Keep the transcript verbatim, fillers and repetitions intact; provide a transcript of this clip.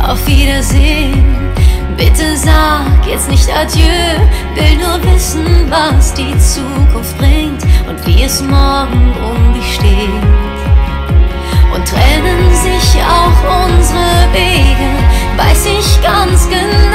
auf Wiedersehen. Bitte sag jetzt nicht Adieu, will nur wissen, was die Zukunft bringt und wie es morgen um dich steht. Und trennen sich auch unsere Wege, weiß ich ganz genau,